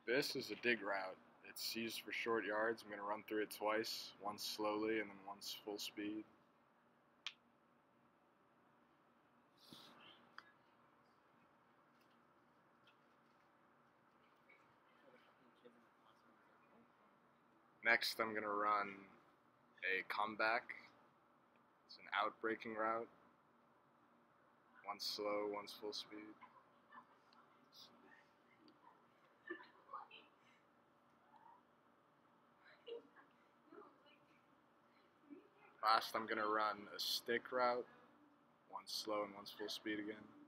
This is a dig route. It's used for short yards. I'm going to run through it twice, once slowly and then once full speed. Next, I'm going to run a comeback. It's an out-breaking route. Once slow, once full speed. Last, I'm going to run a stick route. Once slow and once full speed again.